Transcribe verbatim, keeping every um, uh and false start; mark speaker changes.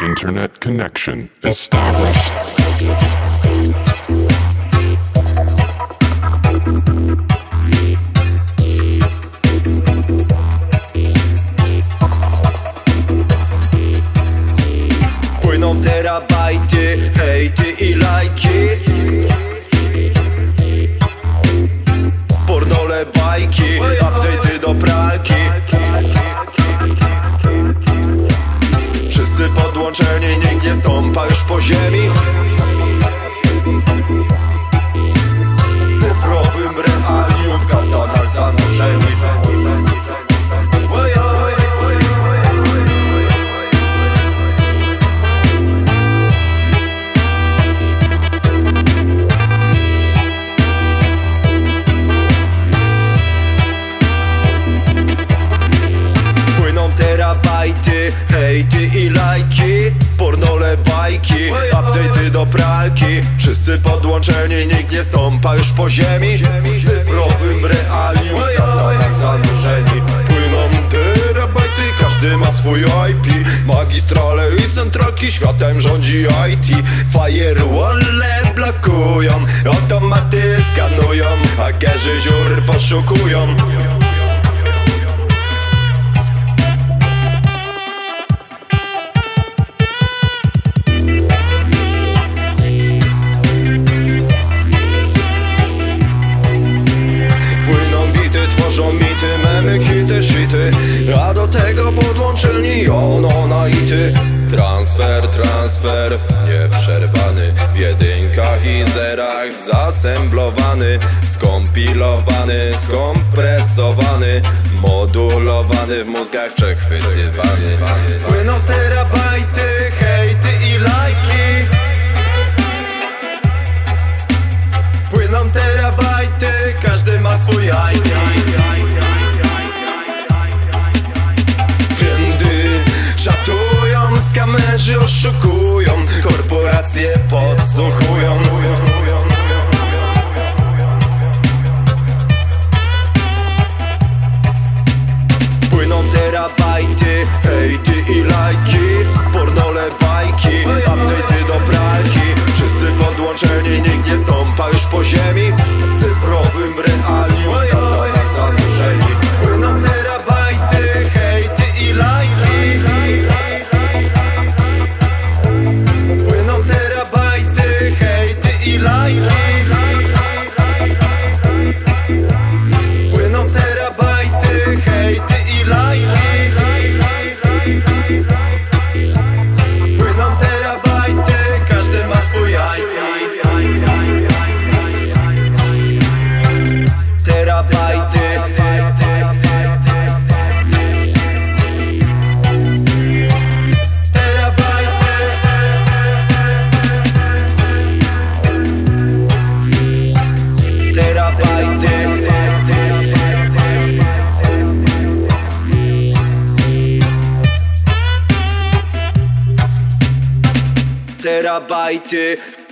Speaker 1: Internet connection established.
Speaker 2: Płyną terabajty, hejty i lajki, pornole, bajki, update'y do pralki. Wszyscy podłączeni, nikt nie stąpa już po ziemi. W cyfrowym realium, w katanach zanurzeni. Terabajty, hejty i lajki, pornole, bajki, update'y do pralki. Wszyscy podłączeni, nikt nie stąpa już po ziemi. W cyfrowym realium, w katanach zanurzeni. Płyną terabajty, każdy ma swój I P. Magistrale i centralki, światem rządzi I T. Firewalle blokują, automaty skanują, hakerzy dziury poszukują. Tworzą mity, memy, hity, shity, a do tego podłączeni on, ona i ty. Transfer, transfer, nieprzerwany, w jedynkach i zerach zasemblowany, skompilowany, skompresowany, modulowany, w mózgach przechwytywany. Płyną terabajty, hejty i lajki, płyną terabajty, każdy ma swój I P. Trendy szatują, skamerzy oszukują, korporacje podsłuchują. Płyną terabajty, hejty i lajki, pornole, bajki, update'y do pralki. Wszyscy podłączeni, nikt nie stąpa już po ziemi. W cyfrowym realium, w katanach zanurzeni. Płyną terabajty, hejty i lajki, płyną terabajty, hejty i lajki, płyną terabajty, hejty i lajki, płyną terabajty, każdy ma swój I P. Terabajty, terabajty, terabajty.